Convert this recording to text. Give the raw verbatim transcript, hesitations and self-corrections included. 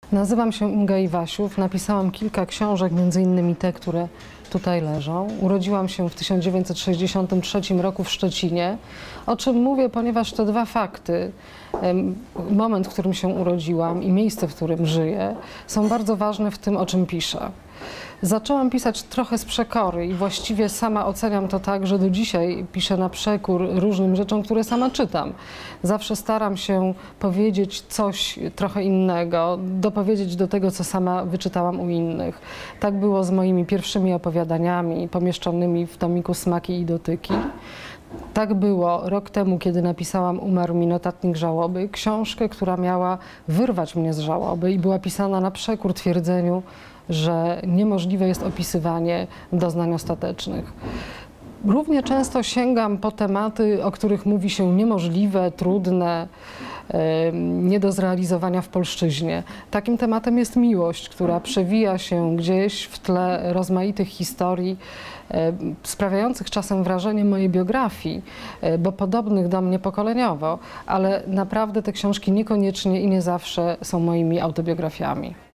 Nazywam się Inga Iwasiów, napisałam kilka książek, między innymi te, które tutaj leżą. Urodziłam się w tysiąc dziewięćset sześćdziesiątym trzecim roku w Szczecinie, o czym mówię, ponieważ te dwa fakty, moment, w którym się urodziłam i miejsce, w którym żyję, są bardzo ważne w tym, o czym piszę. Zaczęłam pisać trochę z przekory i właściwie sama oceniam to tak, że do dzisiaj piszę na przekór różnym rzeczom, które sama czytam. Zawsze staram się powiedzieć coś trochę innego, dopowiedzieć do tego, co sama wyczytałam u innych. Tak było z moimi pierwszymi opowiadaniami pomieszczonymi w tomiku Smaki i dotyki. Tak było rok temu, kiedy napisałam Umarł mi notatnik żałoby, książkę, która miała wyrwać mnie z żałoby i była pisana na przekór twierdzeniu, że niemożliwe jest opisywanie doznań ostatecznych. Równie często sięgam po tematy, o których mówi się niemożliwe, trudne, nie do zrealizowania w polszczyźnie. Takim tematem jest miłość, która przewija się gdzieś w tle rozmaitych historii, sprawiających czasem wrażenie mojej biografii, bo podobnych do mnie pokoleniowo, ale naprawdę te książki niekoniecznie i nie zawsze są moimi autobiografiami.